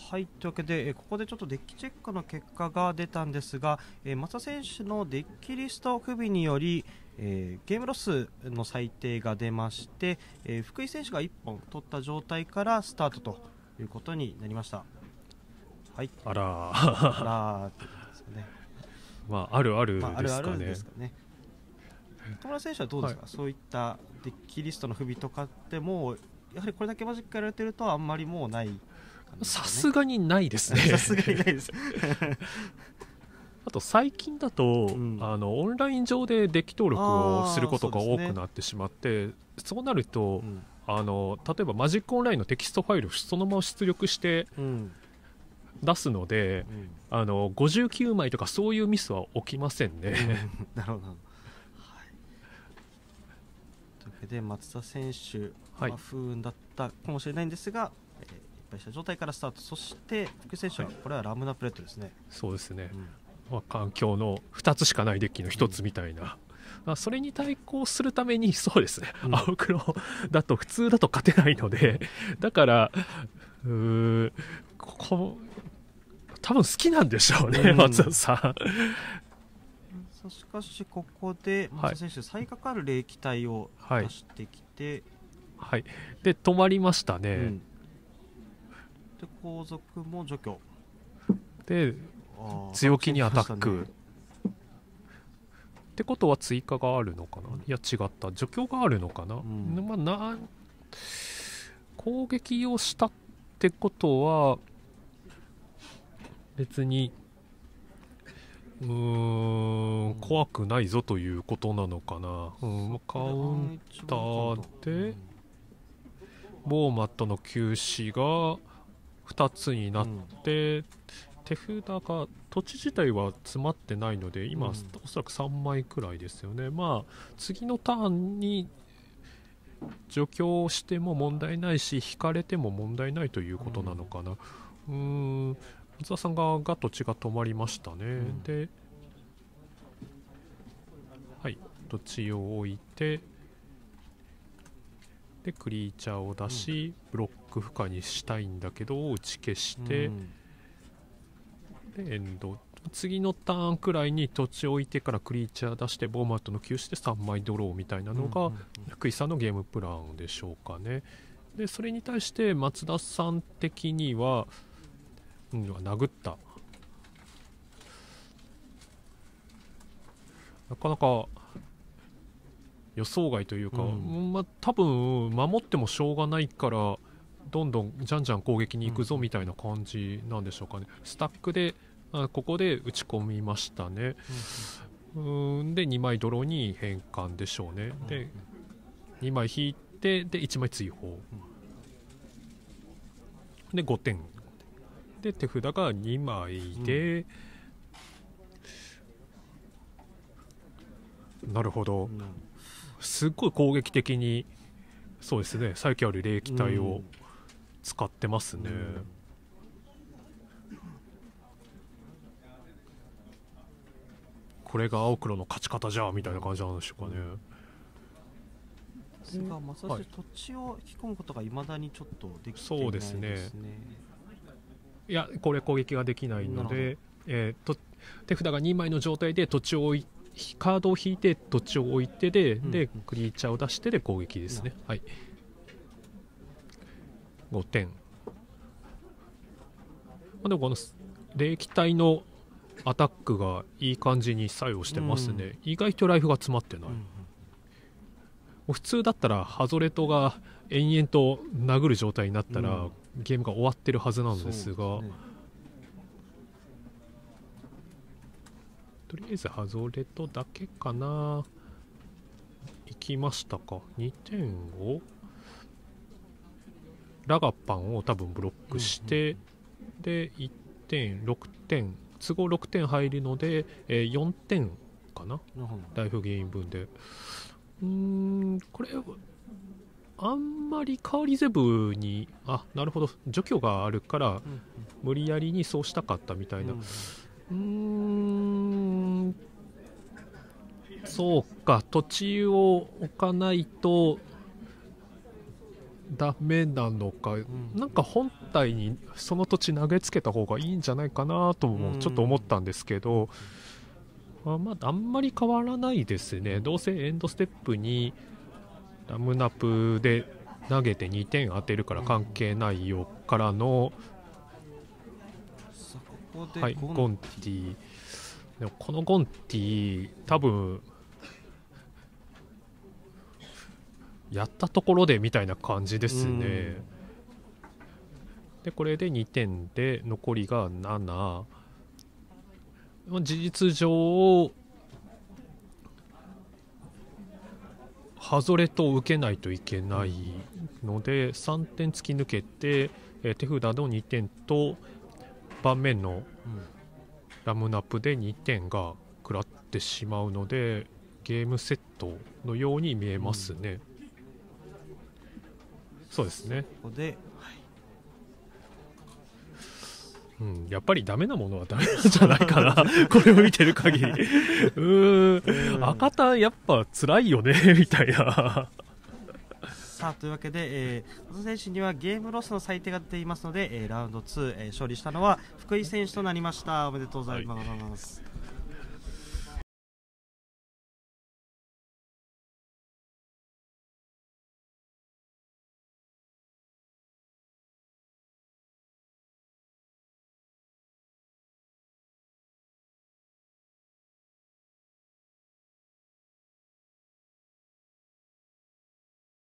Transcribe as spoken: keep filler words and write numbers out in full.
はい、というわけで、えーここでちょっとデッキチェックの結果が出たんですが、えー松田選手のデッキリスト不備により、えーゲームロスの裁定が出まして、えー福井選手がいっぽん取った状態からスタートということになりました。はい、 あらあらーってことですよね。 まああるあるまあ、あるあるですかね。 ですかね。戸村選手はどうですか、 はい、 そういったデッキリストの不備とかってもうやはりこれだけマジックやられてるとあんまりもうない感じですかさね。 すがにないですね。 さすがにないです。 あと最近だと、 うんあのオンライン上でデッキ登録をすることが多あーそうですねくなってしまって、そうなると、 うんあの例えばマジックオンラインのテキストファイルをそのまま出力してうん出すので、 うんあのごじゅうきゅうまいとかそういうミスは起きませんね。 うんなるほど、はい、というわけで松田選手、 はいまあ不運だったかもしれないんですが、えー、いっぱいした状態からスタート。そして福井選手は、 はいこれはラムナプレートですね。 そうですね、 うんまあ、環境のふたつしかないデッキのひとつみたいな、まあ、それに対抗するためにそうですね、 うん青黒だと普通だと勝てないので、だからうーここ多分好きなんでしょうね、 うん松田さん。 さあしかしここではい松田選手、再かかる冷気体をはい出してきて、 はい、で止まりましたね、 うんで後続も除去、 であー強気にアタック、 楽しみましってことは追加があるのかな、 うんいや違った除去があるのかな、 んまあ、な攻撃をしたってことは別にうーん怖くないぞということなのかな、うんまあカウンターでボーマットの休止がふたつになって、手札が土地自体は詰まってないので今、 うんおそらくさんまいくらいですよね。まあ次のターンに除去しても問題ないし引かれても問題ないということなのかな。うーん松田さん側が土地が止まりましたね、 んではい土地を置いてでクリーチャーを出し、ブロック負荷にしたいんだけど打ち消して、 うんでエンド次のターンくらいに土地を置いてからクリーチャー出してボーマットの休止でさんまいドローみたいなのが、 うんうんうん福井さんのゲームプランでしょうかね。でそれに対して松田さん的には、うん、殴ったなかなか予想外というか、 うんまあ、多分守ってもしょうがないからどんどんじゃんじゃん攻撃に行くぞみたいな感じなんでしょうかね。スタックであここで打ち込みましたね。うーんでにまいドローに変換でしょうね。でにまい引いてでいちまい追放でごてんで手札がにまいで、なるほど、 うんすっごい攻撃的にそうですね最強ある霊気体を使ってますね、 うんこれが青黒の勝ち方じゃみたいな感じなんでしょうかね、 ですが松田選手、 はい土地を引き込むことがいまだにちょっとできていないですね。 そうですいやこれ攻撃ができないのなるで、えーと手札がにまいの状態で土地を置いカードを引いて土地を置いてで、 うんでクリーチャーを出してで攻撃ですね、はいごてん、まあ、でもこの霊気体のアタックがいい感じに作用してますね、意外とライフが詰まってない、 うんもう普通だったらハゾレトが延々と殴る状態になったら、 うんゲームが終わってるはずなのですが、 そうですねとりあえずハゾレトだけかな。行きましたか。にてんをラガパンを多分ブロックして、でいってんろくてん都合ろくてん入るので、えーよんてんかななるほどライフゲイン分で。うーんこれあんまりカーリゼブにあなるほど除去があるからうん無理やりにそうしたかったみたいな、 うんうーんそうか土地を置かないとダメなのか、 ん、 なんか本体にその土地投げつけた方がいいんじゃないかなともちょっと思ったんですけど、あまあ、あんまり変わらないですね。どうせエンドステップにラムナプで投げてにてん当てるから関係ないよからの、 さあここではい、ゴンティ。でもこのゴンティ多分やったところでみたいな感じですね。でこれでにてんで残りがなな。事実上外れと受けないといけないのでさんてん突き抜けて、えー、手札のにてんと盤面のラムナップでにてんが食らってしまうのでゲームセットのように見えますね、うん、そうですね。 ここで、 うん、やっぱりダメなものはダメなんじゃないかなこれを見てる限りうーん赤田やっぱ辛いよねみたいなさあというわけで、えー、松田選手にはゲームロスの裁定が出ていますので、えー、ラウンドツー、えー、勝利したのは福井選手となりました。おめでとうございます、はい。